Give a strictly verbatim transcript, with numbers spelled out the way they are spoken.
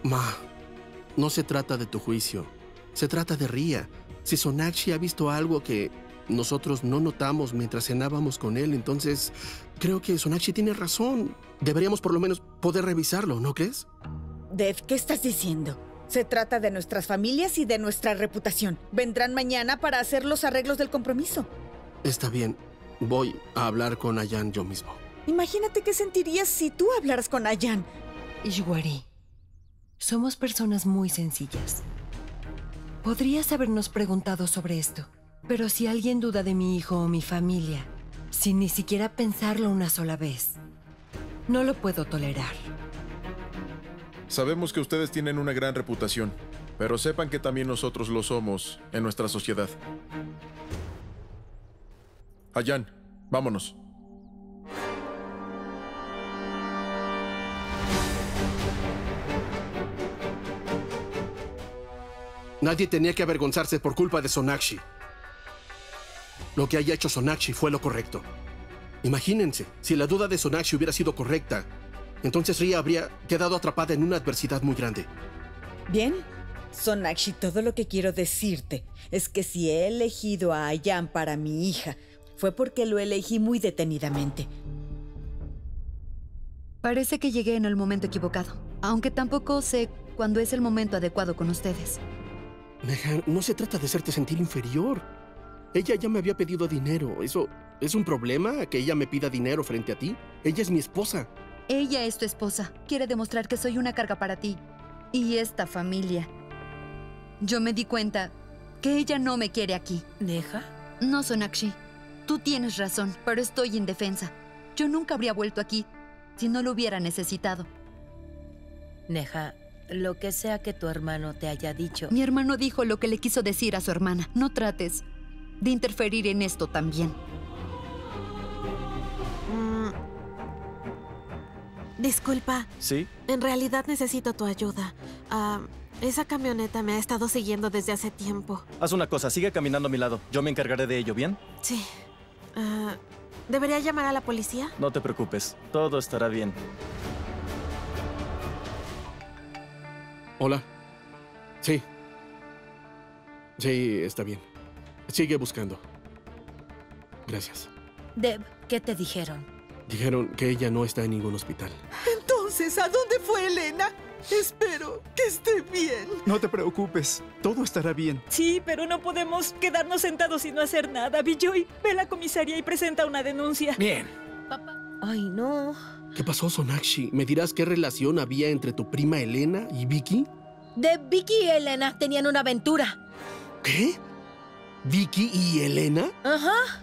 Ma, no se trata de tu juicio. Se trata de Ria. Si Sonakshi ha visto algo que nosotros no notamos mientras cenábamos con él, entonces creo que Sonakshi tiene razón. Deberíamos por lo menos poder revisarlo, ¿no crees? Dev, ¿qué estás diciendo? Se trata de nuestras familias y de nuestra reputación. Vendrán mañana para hacer los arreglos del compromiso. Está bien. Voy a hablar con Ayan yo mismo. Imagínate qué sentirías si tú hablaras con Ayan. Ishwari, somos personas muy sencillas. Podrías habernos preguntado sobre esto, pero si alguien duda de mi hijo o mi familia, sin ni siquiera pensarlo una sola vez, no lo puedo tolerar. Sabemos que ustedes tienen una gran reputación, pero sepan que también nosotros lo somos en nuestra sociedad. Ayan, vámonos. Nadie tenía que avergonzarse por culpa de Sonakshi. Lo que haya hecho Sonakshi fue lo correcto. Imagínense, si la duda de Sonakshi hubiera sido correcta, entonces Ria habría quedado atrapada en una adversidad muy grande. Bien, Sonakshi, todo lo que quiero decirte es que si he elegido a Ayan para mi hija, fue porque lo elegí muy detenidamente. Parece que llegué en el momento equivocado, aunque tampoco sé cuándo es el momento adecuado con ustedes. Neha, no se trata de hacerte sentir inferior. Ella ya me había pedido dinero. ¿Eso es un problema, que ella me pida dinero frente a ti? Ella es mi esposa. Ella es tu esposa. Quiere demostrar que soy una carga para ti y esta familia. Yo me di cuenta que ella no me quiere aquí. ¿Neha? No, Sonakshi. Tú tienes razón, pero estoy indefensa. Yo nunca habría vuelto aquí si no lo hubiera necesitado. Neha, lo que sea que tu hermano te haya dicho... Mi hermano dijo lo que le quiso decir a su hermana. No trates de interferir en esto también. Mm. Disculpa. ¿Sí? En realidad necesito tu ayuda. Uh, esa camioneta me ha estado siguiendo desde hace tiempo. Haz una cosa, sigue caminando a mi lado. Yo me encargaré de ello, ¿bien? Sí. Uh, ¿Debería llamar a la policía? No te preocupes, todo estará bien. Hola. Sí. Sí, está bien. Sigue buscando. Gracias. Dev, ¿qué te dijeron? Dijeron que ella no está en ningún hospital. Entonces, ¿a dónde fue Elena? Espero que esté bien. No te preocupes, todo estará bien. Sí, pero no podemos quedarnos sentados y no hacer nada. Bijoy, ve a la comisaría y presenta una denuncia. Bien. Papá. Ay, no. ¿Qué pasó, Sonakshi? ¿Me dirás qué relación había entre tu prima Elena y Vicky? De Vicky y Elena tenían una aventura. ¿Qué? ¿Vicky y Elena? Ajá.